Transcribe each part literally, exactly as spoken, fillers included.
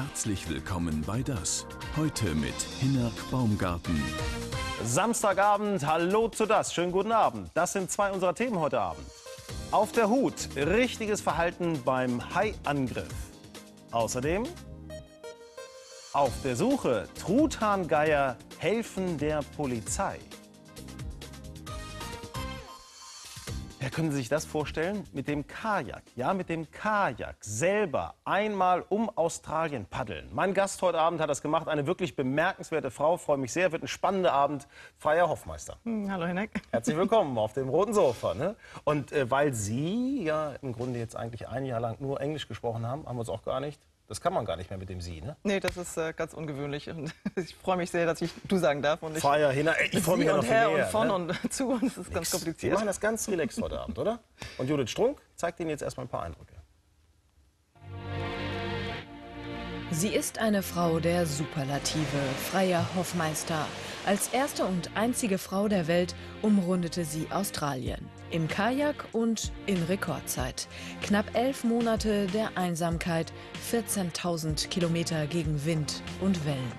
Herzlich willkommen bei Das. Heute mit Hinnerk Baumgarten. Samstagabend, hallo zu Das. Schönen guten Abend. Das sind zwei unserer Themen heute Abend. Auf der Hut, richtiges Verhalten beim Haiangriff. Außerdem auf der Suche, Truthahngeier helfen der Polizei. Ja, können Sie sich das vorstellen? Mit dem Kajak, ja, mit dem Kajak selber einmal um Australien paddeln. Mein Gast heute Abend hat das gemacht, eine wirklich bemerkenswerte Frau. Freue mich sehr, wird ein spannender Abend. Freya Hoffmeister. Hallo, Hinnerk. Herzlich willkommen auf dem roten Sofa. Ne? Und äh, weil Sie ja im Grunde jetzt eigentlich ein Jahr lang nur Englisch gesprochen haben, haben wir uns auch gar nicht. Das kann man gar nicht mehr mit dem Sie, ne? Nee, das ist äh, ganz ungewöhnlich. Und ich freue mich sehr, dass ich du sagen darf. Und ich Freya, Hinnerk, ich freue mich ja noch viel her mehr. Und von ne? und zu und das ist Nix. ganz Wir kompliziert. machen das ganz relaxed heute Abend, oder? Und Judith Strunk zeigt Ihnen jetzt erstmal ein paar Eindrücke. Sie ist eine Frau der Superlative, Freya Hoffmeister. Als erste und einzige Frau der Welt umrundete sie Australien. Im Kajak und in Rekordzeit. Knapp elf Monate der Einsamkeit, vierzehntausend Kilometer gegen Wind und Wellen.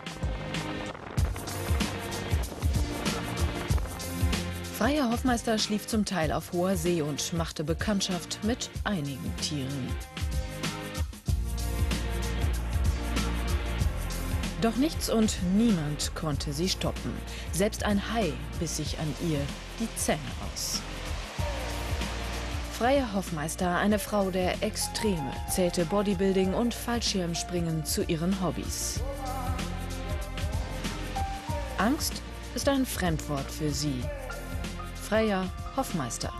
Freya Hoffmeister schlief zum Teil auf hoher See und machte Bekanntschaft mit einigen Tieren. Doch nichts und niemand konnte sie stoppen. Selbst ein Hai biss sich an ihr die Zähne aus. Freya Hoffmeister, eine Frau der Extreme, zählte Bodybuilding und Fallschirmspringen zu ihren Hobbys. Angst ist ein Fremdwort für sie. Freya Hoffmeister.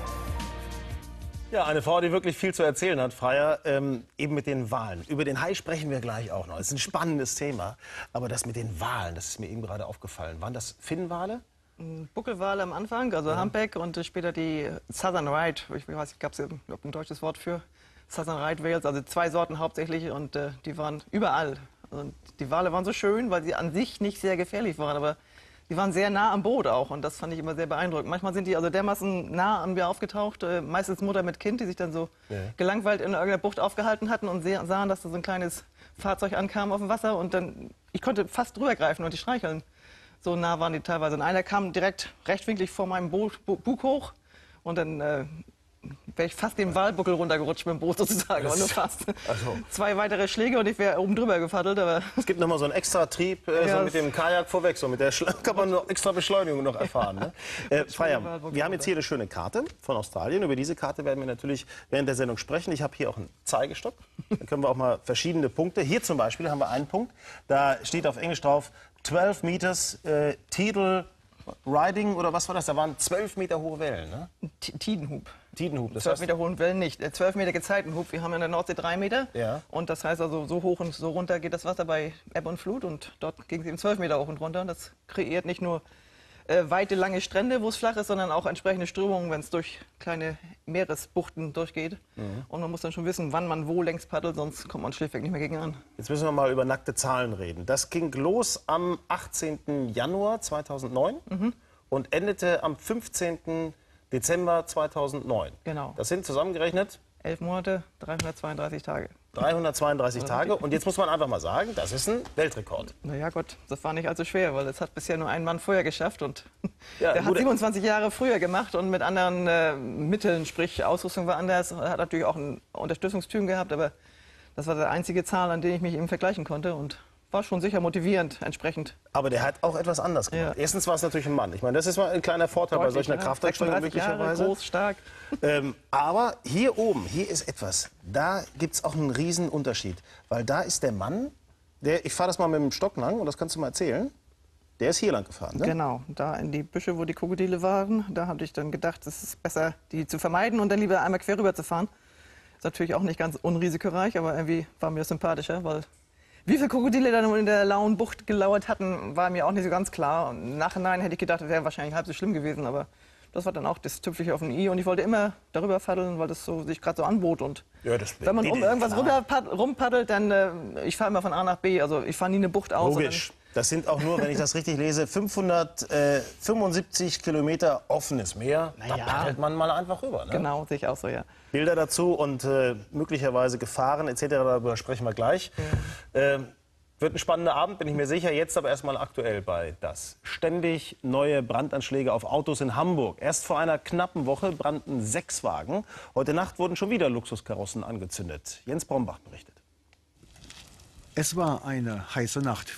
Ja, eine Frau, die wirklich viel zu erzählen hat, Freya, ähm, eben mit den Walen. Über den Hai sprechen wir gleich auch noch. Das ist ein spannendes Thema. Aber das mit den Walen, das ist mir eben gerade aufgefallen. Waren das Finnwale? Buckelwale am Anfang, also ja. Humpback und später die Southern Right. Ich weiß nicht, gab es ein deutsches Wort für Southern Right Whales, also zwei Sorten hauptsächlich und äh, die waren überall. Und die Wale waren so schön, weil sie an sich nicht sehr gefährlich waren, aber die waren sehr nah am Boot auch und das fand ich immer sehr beeindruckend. Manchmal sind die also dermaßen nah an mir aufgetaucht, äh, meistens Mutter mit Kind, die sich dann so ja. gelangweilt in irgendeiner Bucht aufgehalten hatten und sahen, dass da so ein kleines Fahrzeug ankam auf dem Wasser und dann, ich konnte fast drüber greifen und die streicheln. So nah waren die teilweise. Und einer kam direkt rechtwinklig vor meinem Boot, Bug hoch und dann äh, wäre ich fast den Walbuckel runtergerutscht mit dem Boot sozusagen, aber nur fast. Also. Zwei weitere Schläge und ich wäre oben drüber gefaddelt. Aber es gibt noch mal so einen extra Trieb äh, ja, so mit dem Kajak vorweg, so mit der Schla kann man noch extra Beschleunigung noch erfahren. Ne? Äh, Freya, wir haben jetzt hier eine schöne Karte von Australien. Über diese Karte werden wir natürlich während der Sendung sprechen. Ich habe hier auch einen Zeigestock. Da können wir auch mal verschiedene Punkte. Hier zum Beispiel haben wir einen Punkt. Da steht auf Englisch drauf zwölf Meters äh, Tidal Riding oder was war das? Da waren zwölf Meter hohe Wellen, ne? Tidenhub. Tidenhub, das zwölf heißt Meter hohen Wellen nicht. zwölf Meter Gezeitenhub. Wir haben in der Nordsee drei Meter. Ja. Und das heißt also, so hoch und so runter geht das Wasser bei Ebbe und Flut. Und dort ging es eben zwölf Meter hoch und runter. Und das kreiert nicht nur äh, weite, lange Strände, wo es flach ist, sondern auch entsprechende Strömungen, wenn es durch kleine Meeresbuchten durchgeht. Mhm. Und man muss dann schon wissen, wann man wo längs paddelt, sonst kommt man schlichtweg nicht mehr gegen an. Jetzt müssen wir mal über nackte Zahlen reden. Das ging los am achtzehnten Januar zweitausendneun. Mhm. Und endete am fünfzehnten Dezember zweitausendneun. Genau. Das sind zusammengerechnet elf Monate, dreihundertzweiunddreißig Tage. dreihundertzweiunddreißig Tage. Und jetzt muss man einfach mal sagen, das ist ein Weltrekord. Na ja, Gott, das war nicht allzu schwer, weil das hat bisher nur ein Mann vorher geschafft. Und ja, der hat siebenundzwanzig Jahre früher gemacht und mit anderen äh, Mitteln, sprich Ausrüstung war anders. Er hat natürlich auch ein Unterstützungsteam gehabt, aber das war die einzige Zahl, an der ich mich eben vergleichen konnte. Und war schon sicher motivierend entsprechend. Aber der hat auch etwas anders gemacht. Ja. Erstens war es natürlich ein Mann. Ich meine, das ist mal ein kleiner Vorteil Deutlich, bei solch einer ja. Kraftanstrengung möglicherweise. Jahre, groß, stark. Ähm, aber hier oben, hier ist etwas. Da gibt es auch einen riesen Unterschied. Weil da ist der Mann, der, ich fahre das mal mit dem Stock lang und das kannst du mal erzählen. Der ist hier lang gefahren, ne? Genau, da in die Büsche, wo die Krokodile waren. Da habe ich dann gedacht, es ist besser, die zu vermeiden und dann lieber einmal quer rüber zu fahren. Ist natürlich auch nicht ganz unrisikoreich, aber irgendwie war mir das sympathischer, weil wie viele Krokodile dann in der lauen Bucht gelauert hatten, war mir auch nicht so ganz klar. Und im Nachhinein hätte ich gedacht, das wäre wahrscheinlich halb so schlimm gewesen. Aber das war dann auch das Tüpfelchen auf dem i. Und ich wollte immer darüber paddeln, weil das so, sich gerade so anbot. Und ja, das wenn man um irgendwas rüber rumpaddelt, dann äh, ich fahre immer von A nach B. Also ich fahre nie eine Bucht aus. Logisch. Das sind auch nur, wenn ich das richtig lese, fünfhundertfünfundsiebzig Kilometer offenes Meer. Naja. Da paddelt man mal einfach rüber. Ne? Genau, sehe ich auch so, ja. Bilder dazu und äh, möglicherweise Gefahren et cetera. Darüber sprechen wir gleich. Ja. Ähm, wird ein spannender Abend, bin ich mir sicher. Jetzt aber erstmal aktuell bei das. Ständig neue Brandanschläge auf Autos in Hamburg. Erst vor einer knappen Woche brannten sechs Wagen. Heute Nacht wurden schon wieder Luxuskarossen angezündet. Jens Brombach berichtet. Es war eine heiße Nacht.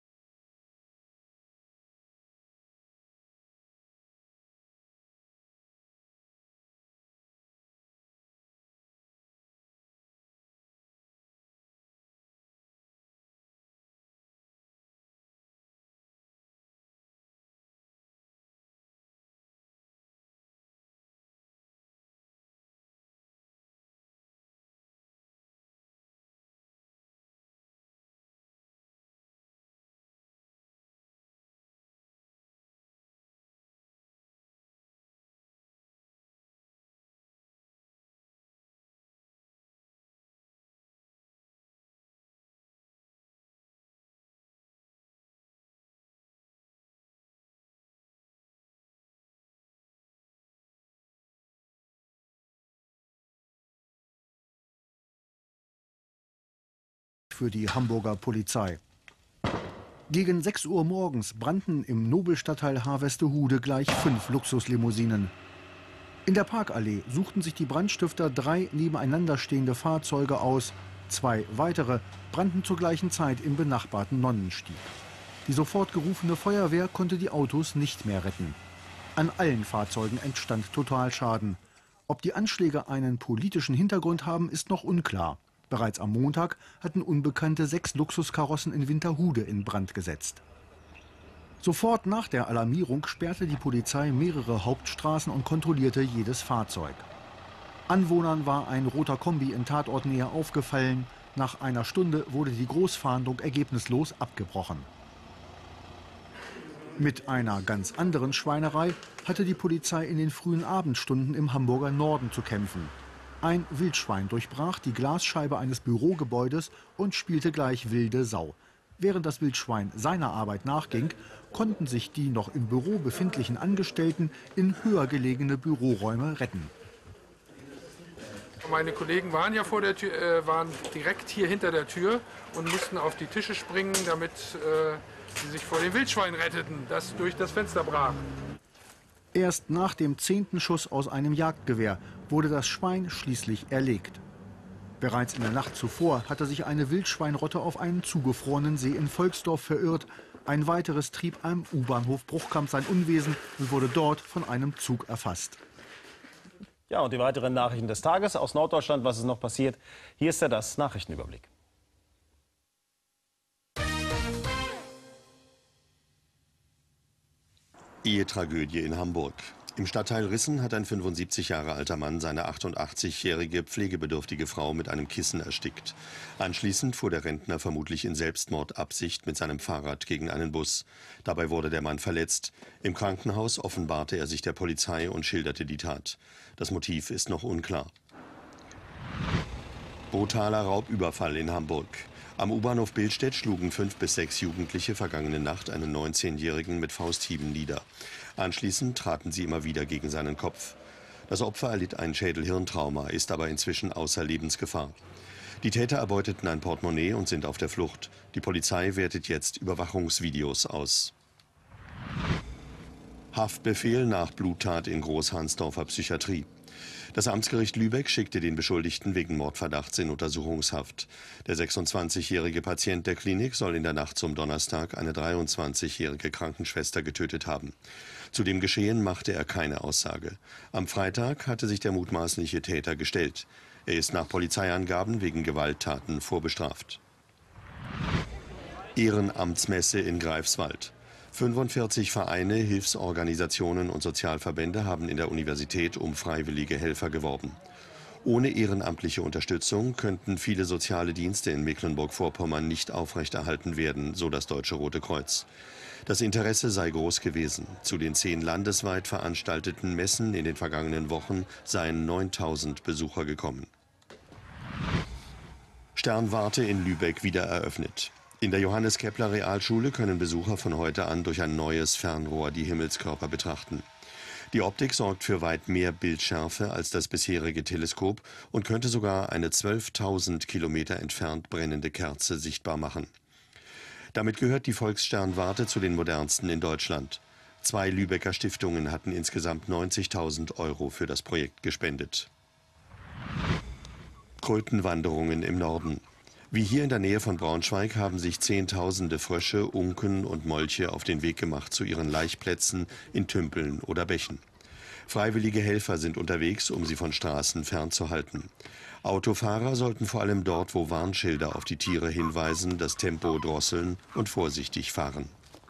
Für die Hamburger Polizei. Gegen sechs Uhr morgens brannten im Nobelstadtteil Harvestehude gleich fünf Luxuslimousinen. In der Parkallee suchten sich die Brandstifter drei nebeneinander stehende Fahrzeuge aus. Zwei weitere brannten zur gleichen Zeit im benachbarten Nonnenstieg. Die sofort gerufene Feuerwehr konnte die Autos nicht mehr retten. An allen Fahrzeugen entstand Totalschaden. Ob die Anschläge einen politischen Hintergrund haben, ist noch unklar. Bereits am Montag hatten Unbekannte sechs Luxuskarossen in Winterhude in Brand gesetzt. Sofort nach der Alarmierung sperrte die Polizei mehrere Hauptstraßen und kontrollierte jedes Fahrzeug. Anwohnern war ein roter Kombi in Tatortnähe aufgefallen. Nach einer Stunde wurde die Großfahndung ergebnislos abgebrochen. Mit einer ganz anderen Schweinerei hatte die Polizei in den frühen Abendstunden im Hamburger Norden zu kämpfen. Ein Wildschwein durchbrach die Glasscheibe eines Bürogebäudes und spielte gleich wilde Sau. Während das Wildschwein seiner Arbeit nachging, konnten sich die noch im Büro befindlichen Angestellten in höher gelegene Büroräume retten. Meine Kollegen waren ja vor der Tür, äh, waren direkt hier hinter der Tür und mussten auf die Tische springen, damit äh, sie sich vor dem Wildschwein retteten, das durch das Fenster brach. Erst nach dem zehnten Schuss aus einem Jagdgewehr wurde das Schwein schließlich erlegt. Bereits in der Nacht zuvor hatte sich eine Wildschweinrotte auf einen zugefrorenen See in Volksdorf verirrt. Ein weiteres trieb am U-Bahnhof Bruchkamp sein Unwesen und wurde dort von einem Zug erfasst. Ja, und die weiteren Nachrichten des Tages aus Norddeutschland, was ist noch passiert. Hier ist der das Nachrichtenüberblick. Ehetragödie in Hamburg. Im Stadtteil Rissen hat ein fünfundsiebzig Jahre alter Mann seine achtundachtzigjährige pflegebedürftige Frau mit einem Kissen erstickt. Anschließend fuhr der Rentner vermutlich in Selbstmordabsicht mit seinem Fahrrad gegen einen Bus. Dabei wurde der Mann verletzt. Im Krankenhaus offenbarte er sich der Polizei und schilderte die Tat. Das Motiv ist noch unklar. Brutaler Raubüberfall in Hamburg. Am U-Bahnhof Billstedt schlugen fünf bis sechs Jugendliche vergangene Nacht einen neunzehnjährigen mit Fausthieben nieder. Anschließend traten sie immer wieder gegen seinen Kopf. Das Opfer erlitt ein Schädel-Hirntrauma, ist aber inzwischen außer Lebensgefahr. Die Täter erbeuteten ein Portemonnaie und sind auf der Flucht. Die Polizei wertet jetzt Überwachungsvideos aus. Haftbefehl nach Bluttat in Großhansdorfer Psychiatrie. Das Amtsgericht Lübeck schickte den Beschuldigten wegen Mordverdachts in Untersuchungshaft. Der sechsundzwanzigjährige Patient der Klinik soll in der Nacht zum Donnerstag eine dreiundzwanzigjährige Krankenschwester getötet haben. Zu dem Geschehen machte er keine Aussage. Am Freitag hatte sich der mutmaßliche Täter gestellt. Er ist nach Polizeiangaben wegen Gewalttaten vorbestraft. Ehrenamtsmesse in Greifswald. fünfundvierzig Vereine, Hilfsorganisationen und Sozialverbände haben in der Universität um freiwillige Helfer geworben. Ohne ehrenamtliche Unterstützung könnten viele soziale Dienste in Mecklenburg-Vorpommern nicht aufrechterhalten werden, so das Deutsche Rote Kreuz. Das Interesse sei groß gewesen. Zu den zehn landesweit veranstalteten Messen in den vergangenen Wochen seien neuntausend Besucher gekommen. Sternwarte in Lübeck wieder eröffnet. In der Johannes Kepler Realschule können Besucher von heute an durch ein neues Fernrohr die Himmelskörper betrachten. Die Optik sorgt für weit mehr Bildschärfe als das bisherige Teleskop und könnte sogar eine zwölftausend Kilometer entfernt brennende Kerze sichtbar machen. Damit gehört die Volkssternwarte zu den modernsten in Deutschland. Zwei Lübecker Stiftungen hatten insgesamt neunzigtausend Euro für das Projekt gespendet. Krötenwanderungen im Norden. Wie hier in der Nähe von Braunschweig haben sich Zehntausende Frösche, Unken und Molche auf den Weg gemacht zu ihren Laichplätzen in Tümpeln oder Bächen. Freiwillige Helfer sind unterwegs, um sie von Straßen fernzuhalten. Autofahrer sollten vor allem dort, wo Warnschilder auf die Tiere hinweisen, das Tempo drosseln und vorsichtig fahren.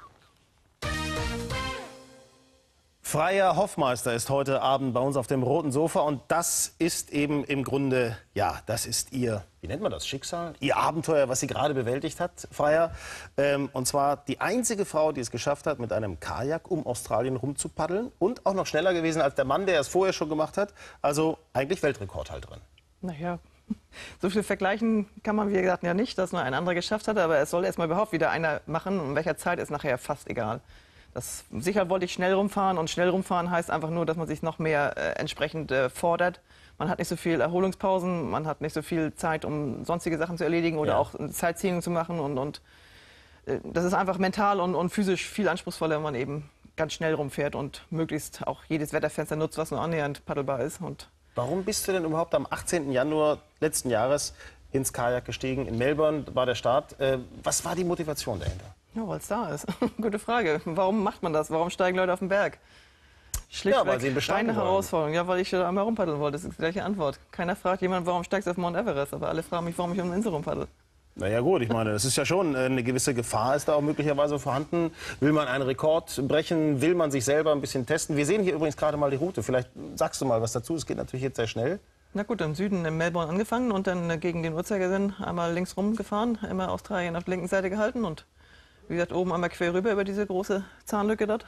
Freier Hoffmeister ist heute Abend bei uns auf dem roten Sofa und das ist eben im Grunde, ja, das ist ihr, wie nennt man das, Schicksal? Ihr Abenteuer, was sie gerade bewältigt hat, Freier. Ähm, und zwar die einzige Frau, die es geschafft hat, mit einem Kajak um Australien rumzupaddeln und auch noch schneller gewesen als der Mann, der es vorher schon gemacht hat. Also eigentlich Weltrekordhalterin. Naja, so viel vergleichen kann man, wie gesagt, ja nicht, dass nur ein anderer geschafft hat, aber es soll erst mal überhaupt wieder einer machen und in welcher Zeit ist nachher fast egal. Das, sicher wollte ich schnell rumfahren und schnell rumfahren heißt einfach nur, dass man sich noch mehr äh, entsprechend äh, fordert. Man hat nicht so viel Erholungspausen, man hat nicht so viel Zeit, um sonstige Sachen zu erledigen oder ja. auch Sightseeing zu machen. Und, und äh, das ist einfach mental und, und physisch viel anspruchsvoller, wenn man eben ganz schnell rumfährt und möglichst auch jedes Wetterfenster nutzt, was nur annähernd paddelbar ist. Und warum bist du denn überhaupt am achtzehnten Januar letzten Jahres ins Kajak gestiegen? In Melbourne war der Start. Äh, was war die Motivation dahinter? Ja, weil es da ist. Gute Frage. Warum macht man das? Warum steigen Leute auf den Berg? Schlichtweg, ja, weil sie ihn besteigen eine wollen. Herausforderung. Ja, weil ich da einmal rumpaddeln wollte. Das ist die gleiche Antwort. Keiner fragt jemand, warum steigst du auf Mount Everest? Aber alle fragen mich, warum ich um eine Insel rumpaddel. Na ja gut, ich meine, das ist ja schon eine gewisse Gefahr, ist da auch möglicherweise vorhanden. Will man einen Rekord brechen? Will man sich selber ein bisschen testen? Wir sehen hier übrigens gerade mal die Route. Vielleicht sagst du mal was dazu. Es geht natürlich jetzt sehr schnell. Na gut, im Süden in Melbourne angefangen und dann gegen den Uhrzeigersinn einmal links rum gefahren, immer Australien auf der linken Seite gehalten und wie gesagt, oben einmal quer rüber über diese große Zahnlücke dort.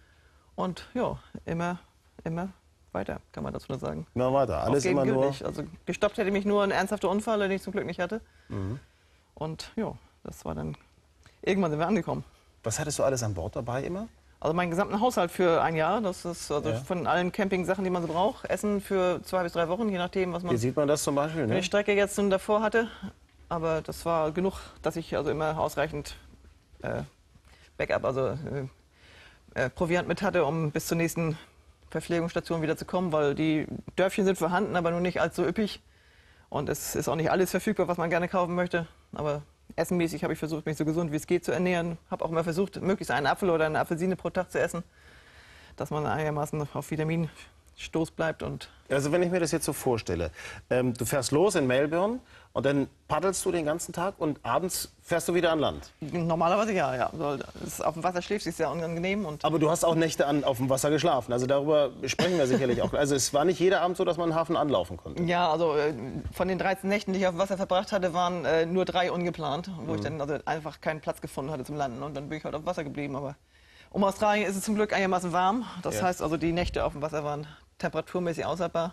Und ja, immer, immer weiter, kann man dazu nur sagen. Immer weiter, alles immer nur... Also gestoppt hätte mich nur ein ernsthafter Unfall, den ich zum Glück nicht hatte. Mhm. Und ja, das war dann... Irgendwann sind wir angekommen. Was hattest du alles an Bord dabei immer? Also meinen gesamten Haushalt für ein Jahr. Das ist also ja. von allen Camping-Sachen, die man so braucht. Essen für zwei bis drei Wochen, je nachdem, was man... Hier sieht man das zum Beispiel, ne? Für die Strecke jetzt nun davor hatte. Aber das war genug, dass ich also immer ausreichend... Äh, Backup, also äh, äh, Proviant mit hatte, um bis zur nächsten Verpflegungsstation wieder zu kommen, weil die Dörfchen sind vorhanden, aber nur nicht allzu üppig. Und es ist auch nicht alles verfügbar, was man gerne kaufen möchte. Aber essenmäßig habe ich versucht, mich so gesund wie es geht zu ernähren. Habe auch immer versucht, möglichst einen Apfel oder eine Apfelsine pro Tag zu essen, dass man einigermaßen auf Vitaminstoß bleibt. Und also wenn ich mir das jetzt so vorstelle, ähm, du fährst los in Melbourne und dann paddelst du den ganzen Tag und abends fährst du wieder an Land? Normalerweise ja, ja. Das auf dem Wasser schläfst, ist sehr unangenehm. Und aber du hast auch Nächte an, auf dem Wasser geschlafen, also darüber sprechen wir sicherlich auch. Also es war nicht jeder Abend so, dass man den Hafen anlaufen konnte? Ja, also äh, von den dreizehn Nächten, die ich auf dem Wasser verbracht hatte, waren äh, nur drei ungeplant, wo mhm. ich dann also einfach keinen Platz gefunden hatte zum Landen und dann bin ich halt auf dem Wasser geblieben. Aber um Australien ist es zum Glück einigermaßen warm, das ja. heißt also die Nächte auf dem Wasser waren temperaturmäßig aushaltbar.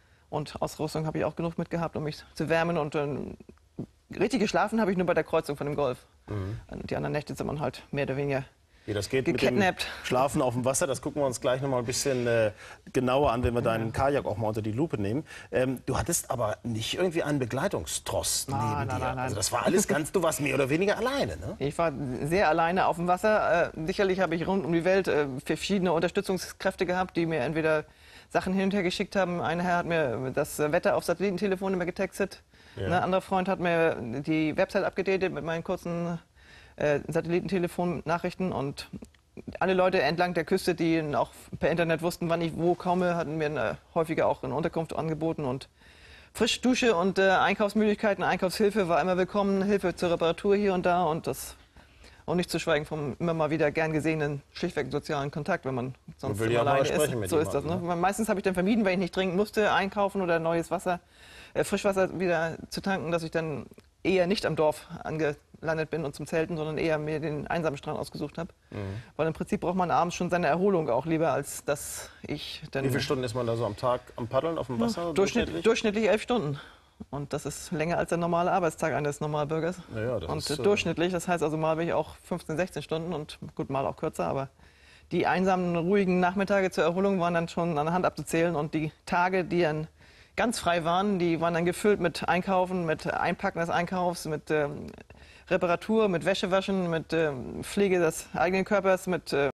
Und Ausrüstung habe ich auch genug mitgehabt, um mich zu wärmen. Und äh, richtig geschlafen habe ich nur bei der Kreuzung von dem Golf. Mhm. Die anderen Nächte sind man halt mehr oder weniger wie das geht gekidnappt. Mit dem Schlafen auf dem Wasser, das gucken wir uns gleich noch mal ein bisschen äh, genauer an, wenn wir deinen ja. Kajak auch mal unter die Lupe nehmen. Ähm, du hattest aber nicht irgendwie einen Begleitungstrost nein, neben nein, dir. Nein, nein. Also das war alles ganz, du warst mehr oder weniger alleine, ne? Ich war sehr alleine auf dem Wasser. Äh, sicherlich habe ich rund um die Welt äh, verschiedene Unterstützungskräfte gehabt, die mir entweder Sachen hin und her geschickt haben. Ein Herr hat mir das Wetter auf Satellitentelefon immer getextet. Ja. Ein anderer Freund hat mir die Website abgedatet mit meinen kurzen äh, Satellitentelefon-Nachrichten. Und alle Leute entlang der Küste, die auch per Internet wussten, wann ich wo komme, hatten mir eine, häufiger auch eine Unterkunft angeboten. Und frische Dusche und äh, Einkaufsmöglichkeiten, Einkaufshilfe war immer willkommen. Hilfe zur Reparatur hier und da. Und das... Und nicht zu schweigen vom immer mal wieder gern gesehenen, schlichtweg sozialen Kontakt, wenn man sonst immer alleine ist. So ist das. Ne? Meistens habe ich dann vermieden, weil ich nicht trinken musste, einkaufen oder neues Wasser, äh, Frischwasser wieder zu tanken, dass ich dann eher nicht am Dorf angelandet bin und zum Zelten, sondern eher mir den einsamen Strand ausgesucht habe. Mhm. Weil im Prinzip braucht man abends schon seine Erholung auch lieber, als dass ich dann... Wie viele Stunden ist man da so am Tag am Paddeln auf dem Wasser? Ja, durchschnittlich? durchschnittlich elf Stunden. Und das ist länger als der normale Arbeitstag eines Normalbürgers. Ja, das und ist, äh, durchschnittlich, das heißt also mal bin ich auch fünfzehn, sechzehn Stunden und gut, mal auch kürzer, aber die einsamen, ruhigen Nachmittage zur Erholung waren dann schon an der Hand abzuzählen und die Tage, die dann ganz frei waren, die waren dann gefüllt mit Einkaufen, mit Einpacken des Einkaufs, mit ähm, Reparatur, mit Wäschewaschen, mit ähm, Pflege des eigenen Körpers, mit äh,